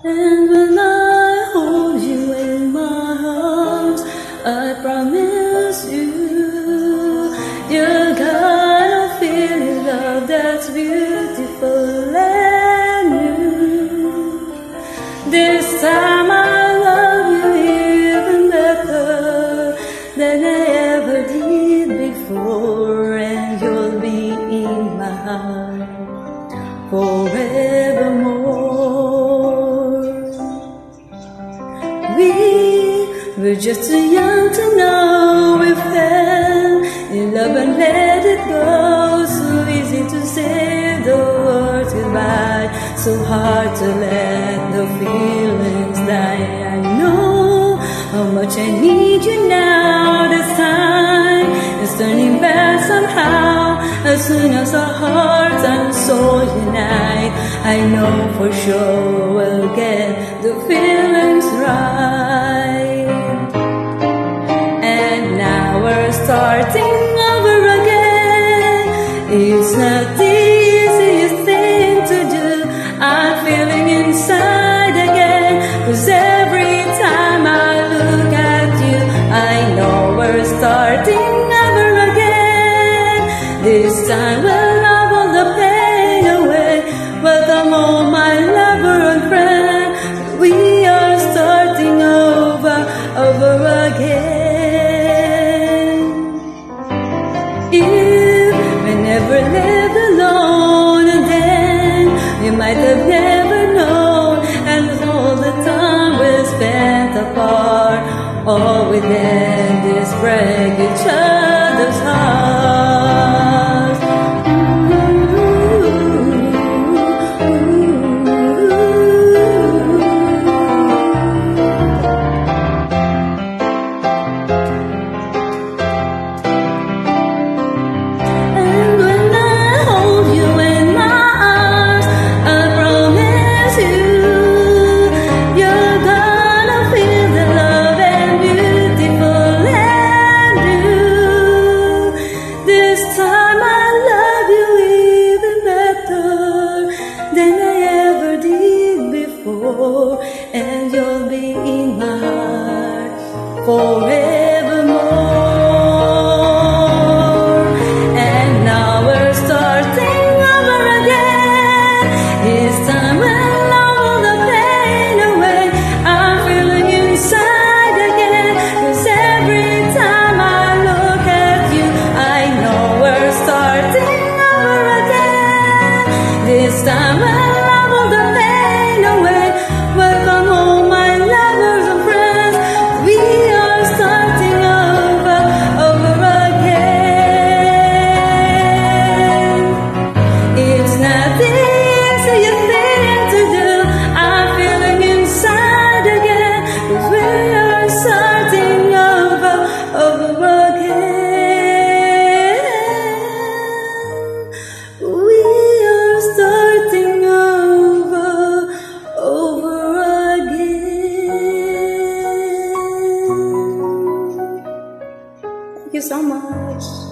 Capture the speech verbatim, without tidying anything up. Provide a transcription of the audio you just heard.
And when I hold you in my arms, I promise you, you're gonna feel a love that's beautiful and new. This time I love you even better than I ever did before, and you'll be in my heart forevermore. We were just too young to know we fell in love and let it go. So easy to say the words goodbye, so hard to let the feelings die. I know how much I need you now. This time is turning back somehow. As soon as our hearts and soul unite, I know for sure we'll get the feelings right. And now we're starting over again. It's not the easiest thing to do. I'm feeling inside again, 'cause every time I look at you, I know we're starting over again. This time we'll love all the pain away. Welcome home, my lover and friend. We are starting over, over again. If we never lived alone, and then we might have never known. And all the time we spent apart, all we did is break each other's hearts. And you'll be in my heart forevermore. And now we're starting over again. This time we'll love all the pain away. I'm feeling inside again, 'cause every time I look at you, I know we're starting over again. This time we'll love all the pain away. Welcome home, my lovers and friends. We are starting over, over again. It's not the easiest thing to do. I'm feeling inside again, 'cause we are starting over, over again. We are starting over, over again. Thank you so much.